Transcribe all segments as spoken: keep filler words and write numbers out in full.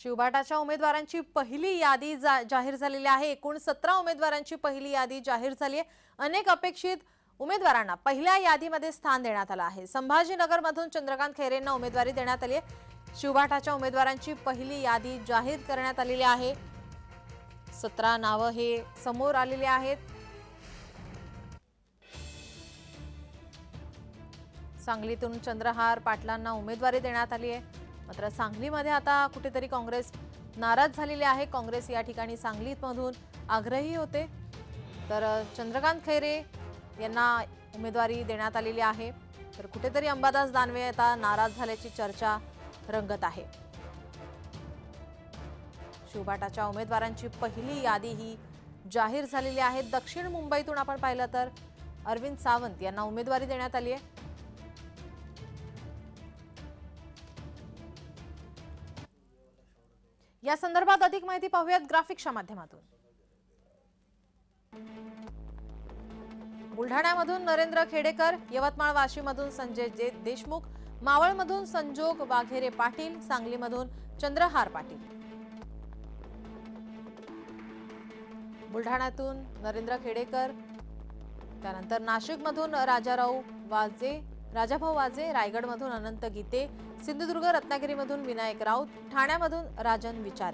शिवबाटाच्या उमेदवारांची पहिली यादी जा, जाहीर झालेली आहे। एकूण सतरा उमेदवारांची पहिली यादी जाहीर झाली आहे। अनेक अपेक्षित उमेदवारांना पहिल्या यादीमध्ये स्थान देण्यात आलं आहे। संभाजीनगरमधून चंद्रकांत खैरेंना उमेदवारी देण्यात आली आहे। शिवबाटाच्या उमेदवारांची पहिली यादी जाहीर करण्यात आलेली आहे। सतरा नाव हे समोर आलेले आहेत। सांगलीतून चंद्रहार पाटलांना उमेदवारी देण्यात आली आहे। मात्र सांगलीमध्ये आता कुठेतरी काँग्रेस नाराज झालेली आहे। काँग्रेस या ठिकाणी सांगलीमधून आग्रही होते, तर चंद्रकांत खैरे यांना उमेदवारी देण्यात आलेली आहे। तर कुठेतरी अंबादास दानवे आता नाराज झाल्याची चर्चा रंगत आहे। शिवबाटाच्या उमेदवारांची पहिली यादी ही जाहीर झालेली आहे। दक्षिण मुंबईतून आपण पाहिलं तर अरविंद सावंत यांना उमेदवारी देण्यात आली आहे। या संदर्भात अधिक माहिती पाहूयात ग्राफिक्सच्या माध्यमातून। बुलढाण्यामधून नरेंद्र खेडेकर, यवतमाळ वाशीमधून संजय देशमुख, मावळमधून संजोग वाघेरे पाटील, सांगलीमधून चंद्रहार पाटील। बुलढाण्यातून नरेंद्र खेडेकर, त्यानंतर नाशिकमधून राजाराव वाजे राजाभाऊ वाजे, रायगडमधून अनंत गीते, सिंधुदुर्ग रत्नागिरीमधून विनायक राऊत, ठाण्यामधून राजन विचारे।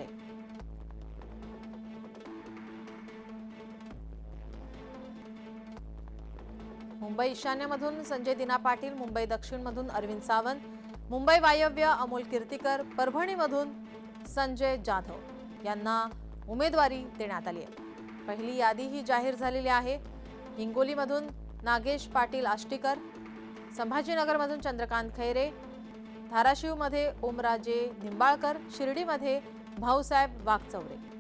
मुंबई ईशान्यमधून संजय दिना पाटील, मुंबई दक्षिणमधून अरविंद सावंत, मुंबई वायव्य अमोल कीर्तीकर, परभणीमधून संजय जाधव यांना उमेदवारी देण्यात आली आहे। पहिली यादी ही जाहीर झालेली आहे। हिंगोलीमधून नागेश पाटील आष्टीकर, संभाजीनगरमधून चंद्रकांत खैरे, धाराशिवमध्ये ओमराजे निंबाळकर, शिर्डीमध्ये भाऊसाहेब वागचौरे।